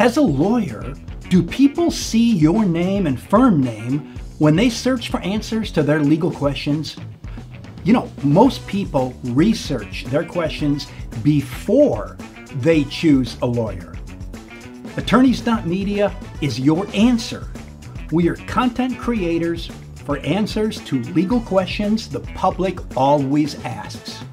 As a lawyer, do people see your name and firm name when they search for answers to their legal questions? You know, most people research their questions before they choose a lawyer. Attorneys.media is your answer. We are content creators for answers to legal questions the public always asks.